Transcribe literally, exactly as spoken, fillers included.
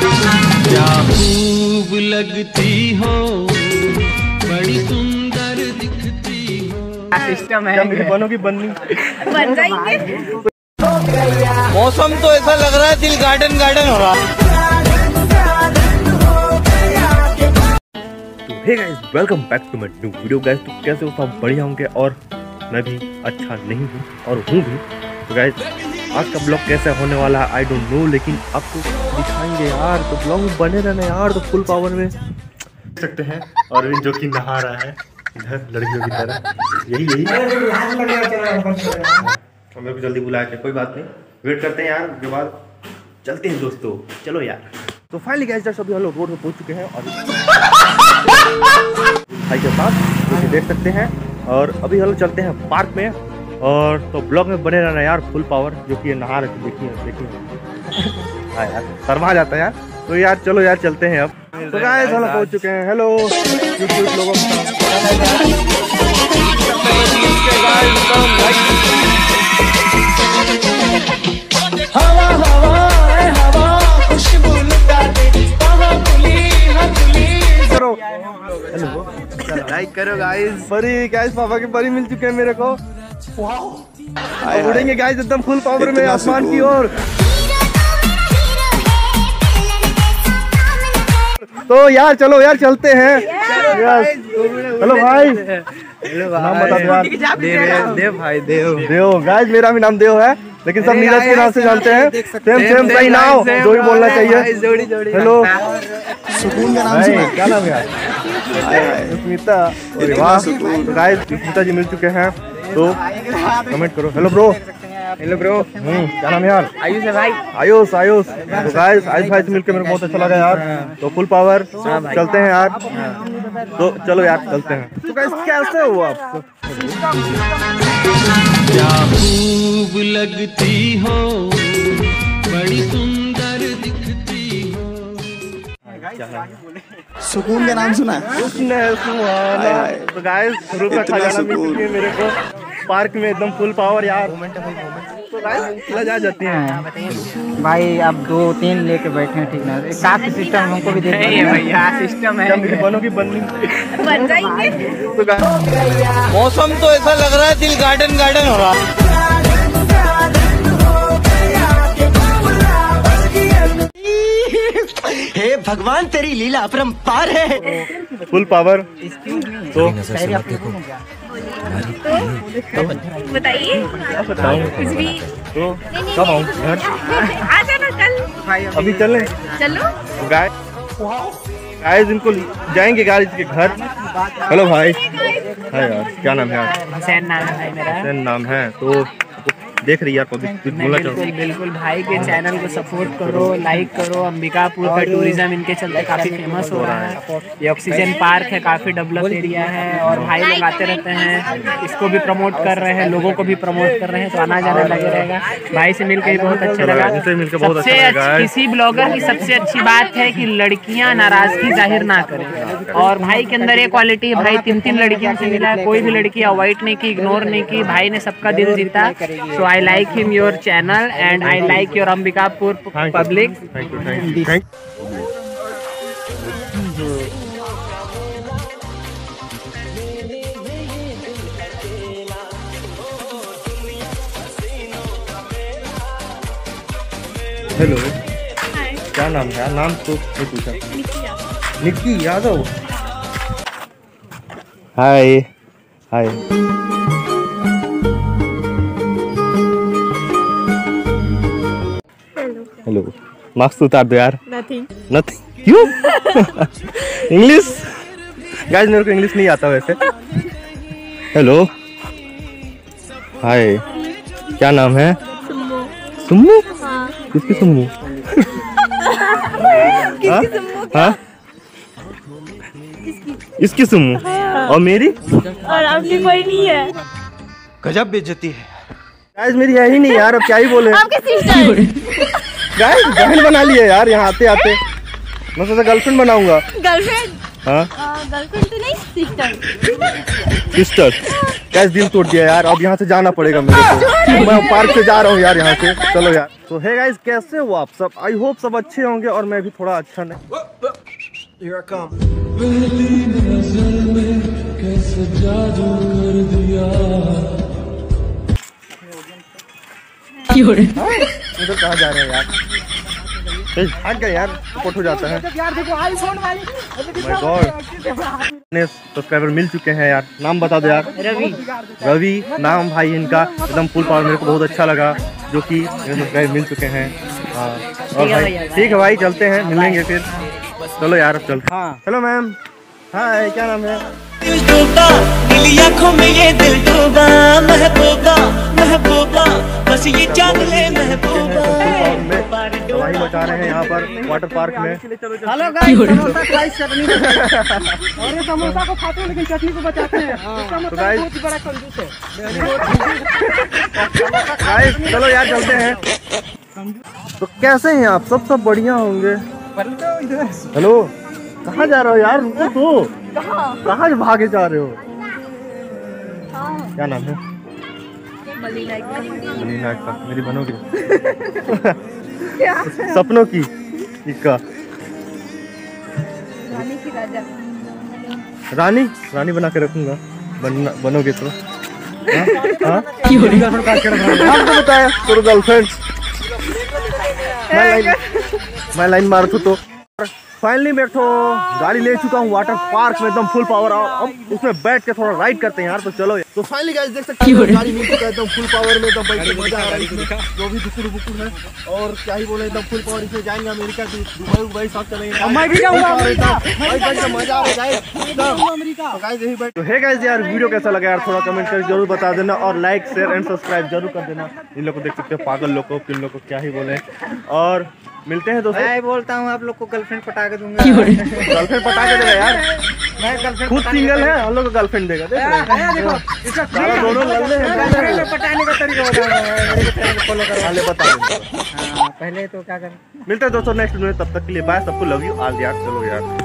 क्या खूब लगती हो, बड़ी सुंदर दिखती हो। सिस्टम है, क्या मेरे बनोगी बननी बन जाएंगे। मौसम तो ऐसा लग रहा है दिल गार्डन गार्डन हो रहा है। तो hey guys, welcome back to my new video. Guys तो कैसे हो, सब बढ़िया होंगे और मैं भी अच्छा नहीं हूँ और हूँ भी। तो गाइस आज का ब्लॉग कैसा होने वाला है आई डोंट नो, लेकिन आपको दिखाएंगे यार। तो ब्लॉग में बने रहना यार, तो फुल पावर में देख सकते हैं। और जो कि नहा रहा है इधर लड़कियों की तरह, यही यही हमें भी जल्दी बुलाया के, कोई बात नहीं, वेट करते हैं यार। उसके बाद चलते हैं दोस्तों, चलो यार। तो फाइनली गाइस सभी हम लोग रोड पे पहुंच चुके हैं और भाई के पास जो कि देख सकते हैं। और अभी हम लोग चलते हैं पार्क में। और तो ब्लॉग में बने रहना यार, फुल पावर। जो कि नहा रहे थे, देखिए देखिए हाँ यार, शर्मा जाता है यार। तो यार चलो यार चलते हैं अब। तो गाइस हम लोग पहुंच चुके हैं। हेलो लोगों लाइक करो गाइस। परी गाइस, पापा की परी मिल चुके हैं मेरे को। उड़ेंगे गाइस एकदम फुल पावर में आसमान की ओर। तो यार चलो यार चलते हैं। हेलो भाई, नाम बता दो यार। देव, देव भाई देव। देव गाइस, मेरा भी नाम देव है, लेकिन सब नीरज के नाम से जानते हैं। सेम सेम सही नाम जो भी बोलना चाहिए। जोड़ी जोड़ी। हेलो, सुकून का नाम सुना। क्या नाम है? स्मिता। अरे वाह, तो गाइस स्मिता जी मिल चुके हैं, तो कमेंट करो। Hello bro. Hello bro. Hmm क्या नाम है यार? आयुष है भाई। आयुष आयुष तो गाइस आयुष भाई से मिलकर मेरे को बहुत अच्छा लगा यार। तो फुल पावर चलते हैं यार। तो चलो यार चलते हैं। तो गाइस कैसे हो आप? क्या खूब लगती हो, बड़ी सुंदर दिखती हो। सुकून का नाम सुना है। तो गाइस ग्रुप का खजाना मिल चुकी है मेरे को पार्क में, एकदम फुल पावर यार। तो गाइस जा जाती हैं भाई, अब दो तीन लेके बैठे हैं, ठीक ना? काफी सिस्टम हमको भी देखिए भैया, सिस्टम है। बनोगी बननी बन जाएंगे। तो गाइस मौसम तो ऐसा लग रहा है दिल गार्डन गार्डन हो रहा है। हे भगवान, तेरी लीला अपरंपार है। Full power. तो बताइए कुछ भी। तो कब आऊँ घर? आ जाना कल। अभी चलें? चलो। गाइस गाइस इनको जाएंगे गाइस के घर। हेलो भाई। हाय यार, क्या नाम है यार? हुसैन नाम है भाई मेरा। हुसैन नाम है। तो देख रही यार पब्लिक, कुछ बोलना चाहूँ? बिल्कुल बिल्कुल भाई के चैनल को सपोर्ट करो, लाइक करो। अंबिकापुर का टूरिज्म इनके चलते काफी फेमस हो रहा है। ये ऑक्सीजन पार्क है, काफी डेवलप एरिया है और भाई लोग आते रहते हैं, इसको भी प्रमोट कर रहे हैं, लोगों को भी प्रमोट कर रहे हैं। तो आना जाना लगे रहेगा। भाई से मिलकर बहुत अच्छा लगा। सबसे किसी ब्लॉगर की सबसे अच्छी बात है कि लड़कियां नाराजगी जाहिर ना करें। और भाई के अंदर ये क्वालिटी, भाई तीन तीन लड़कियों से मिला, कोई भी लड़की अवॉइड नहीं की, इग्नोर नहीं की। भाई ने सबका दिल जीता। So I like him your channel and I like your Ambikapur public. Thank you thank you thank hello, क्या नाम है? नाम तो नहीं पूछा। Nikki Yadav. Hi hi. Hello, marks उतार दो यार। नथिंग नथिंग क्यों? इंग्लिश गाइस, मेरे को इंग्लिश नहीं आता वैसे। हेलो हाय, क्या नाम है? सुम्मू। हाँ। किसकी सुम्मू? हाँ, इसकी सुम्मू। और मेरी? और आपकी कोई नहीं है। गजब बेइज्जती है। गाइस मेरी है ही नहीं यार, अब क्या ही बोले। आपके सिस्टर। गाइस बहन बना लिए यार यहाँ आते आते। मैं सोचा गर्लफ्रेंड बनाऊंगा। गर्लफ्रेंड। हाँ गर्लफ्रेंड तो नहीं, सिस्टर। सिस्टर कैसे दिल तोड़ दिया यार। अब यहाँ से जाना पड़ेगा मेरे को। मैं पार्क से जा रहा हूँ यार यहाँ से। चलो यार। तो हे गाइस, कैसे हो आप सब? आई होप सब अच्छे होंगे और मैं भी थोड़ा अच्छा नहीं। Here I come. उधर कहाँ जा रहे हैं यार? भाग गए यार, रिपोर्ट हो जाता है। माय गॉड, ने सब्सक्राइबर मिल चुके हैं यार। नाम बता दो यार। रवि। रवि नाम भाई इनका, एकदम फुल पावर। मेरे को बहुत अच्छा लगा जो कि सब्सक्राइबर मिल चुके हैं। हाँ और भाई ठीक है भाई, चलते हैं, मिलेंगे फिर। चलो यार, अब चलते। हाँ हेलो मैम। हाय, क्या नाम है? दिल डूबा, नीली आँखों में ये दिल डूबा, महबूबा महबूबा बस ये जान ले महबूबा। तबाही मचा रहे हैं यहाँ पर वाटर पार्क में। हेलो गाइस, समोसा खाई चटनी और ये समोसा को खाते हैं लेकिन चटनी को बचाते हैं। इसका मतलब बहुत ही बड़ा कंजूस है। गाइस चलो यार, चलते हैं। तो कैसे हैं आप सब? सब बढ़िया होंगे। हेलो, कहाँ जा रहे हो यार? रुको तो, कहाँ भागे जा रहे हो? क्या नाम है? मलीना का। मेरी बनोगी? सपनों की इसका रानी की राजा। रानी रानी बना के रखूंगा, बनना बनोगे तो। हाँ आपको बताया तो गर्लफ्रेंड। मैं लाइन मैं लाइन मार तो फाइनली मैं तो गाड़ी ले चुका हूँ वाटर पार्क में, एकदम फुल पावर। अब उसमें बैठ के थोड़ा राइड करते हैं यार। तो चलो यार। तो फाइनली गाइस देख सकते हैं गाड़ी मिल चुका है एकदम फुल पावर में, एकदम बैठ के मजा आ रहा है इसमें। जो भी बुकुर बुकुर है और क्या ही बोले, एकदम फुल पावर। इसमें जाएंगे अमेरिका, दुबई दुबई साथ चलेंगे। मैं भी जाऊंगा अमेरिका, मजा आ रहा है अमेरिका। तो हे गाइस यार, वीडियो कैसा लगा यार थोड़ा कमेंट करके जरूर बता देना और लाइक शेयर एंड सब्सक्राइब जरूर कर देना। इन लोग को देख सकते हैं, पागल लोग को, किन लोग को क्या ही बोले। और मिलते हैं दोस्तों। मैं बोलता हूँ आप लोग को गर्लफ्रेंड पटा के दूंगा। गर्लफ्रेंड पटा के देगा यार? मैं गर्लफ्रेंड खुद सिंगल है, हम लोग को गर्लफ्रेंड देगा। देख रहे हैं? देखो इसका सारा दोनों लल्ले हैं। पटाने का तरीका बताऊंगा मैं, मेरे को फॉलो करो। पहले बता देंगे। हाँ, पहले तो क्या करें। मिलते हैं दोस्तों नेक्स्ट वीडियो में, तब तक के लिए बाय। सबको लव यू ऑल यार। चलो यार।